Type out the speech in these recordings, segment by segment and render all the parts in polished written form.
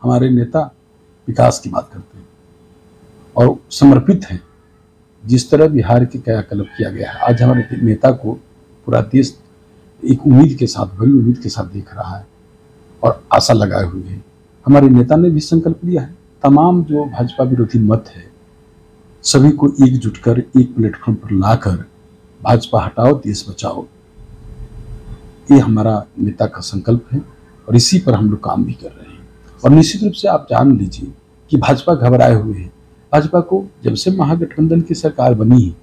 हमारे नेता विकास की बात करते हैं और समर्पित हैं। जिस तरह बिहार के कायाकल्प किया गया है, आज हमारे नेता को पूरा देश एक उम्मीद के साथ, बड़ी उम्मीद के साथ देख रहा है और आशा लगाए हुए है। हमारे नेता ने भी संकल्प लिया है, तमाम जो भाजपा विरोधी मत है सभी को एकजुट कर एक प्लेटफॉर्म पर लाकर भाजपा हटाओ देश बचाओ, ये हमारा नेता का संकल्प है और इसी पर हम लोग काम भी कर रहे हैं। और निश्चित रूप से आप जान लीजिए कि भाजपा घबराए हुए है। भाजपा को जब से महागठबंधन की सरकार बनी है,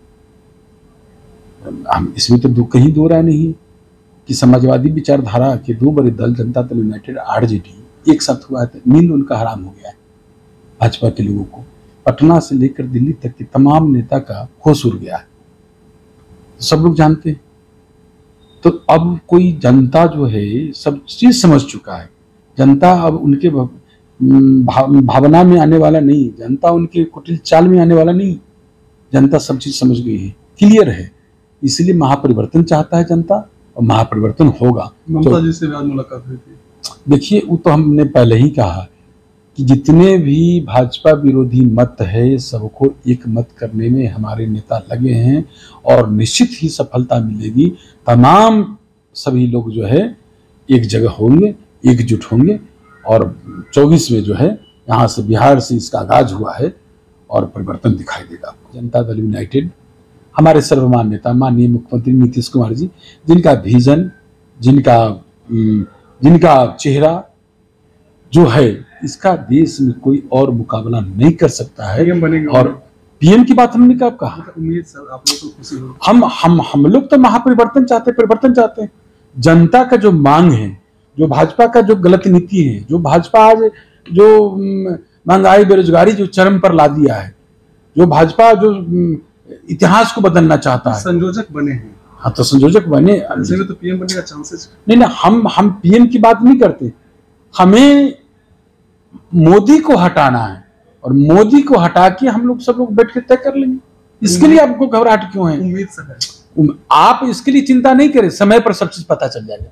हम इसमें तो कहीं दो राय नहीं कि समाजवादी विचारधारा के दो बड़े दल जनता दल यूनाइटेड आरजेडी एक साथ हुआ है, तो नींद उनका हराम हो गया है। भाजपा के लोगों को पटना से लेकर दिल्ली तक के तमाम नेता का होश उड़ गया है, सब लोग जानते हैं। तो अब कोई जनता जो है सब चीज समझ चुका है। जनता अब उनके भावना में आने वाला नहीं, जनता उनके कुटिल चाल में आने वाला नहीं। जनता सब चीज समझ गई है, क्लियर है। इसलिए महापरिवर्तन चाहता है जनता और महापरिवर्तन होगा। ममता जी से आज मुलाकात हुई थी। देखिए, वो तो हमने पहले ही कहा कि जितने भी भाजपा विरोधी मत है सबको एक मत करने में हमारे नेता लगे हैं और निश्चित ही सफलता मिलेगी। तमाम सभी लोग जो है एक जगह होंगे, एकजुट होंगे और 24 में जो है यहाँ से बिहार से इसका आगाज हुआ है और परिवर्तन दिखाई देगा। जनता दल यूनाइटेड, हमारे सर्वमान्य नेता माननीय मुख्यमंत्री नीतीश कुमार जी, जिनका विजन, जिनका चेहरा जो है, इसका देश में कोई और मुकाबला नहीं कर सकता है। और पीएम की बात हमने कब कहा? उम्मीद सर आप लोग को खुशी हो। हम लोग तो महापरिवर्तन चाहते हैं, परिवर्तन चाहते हैं। जनता का जो मांग है, जो भाजपा का जो गलत नीति है, जो भाजपा आज जो महंगाई बेरोजगारी जो चरम पर ला दिया है, जो भाजपा जो इतिहास को बदलना चाहता है, संयोजक बने हैं। हाँ, तो संयोजक बने, तो पीएम बनने का चांसेस नहीं। हम पीएम की बात नहीं करते, हमें मोदी को हटाना है और मोदी को हटा के हम लोग सब लोग बैठ के तय कर लेंगे। इसके लिए आपको घबराहट क्यों है? उम्मीद से है। आप इसके लिए चिंता नहीं करें, समय पर सब चीज पता चल जाएगा।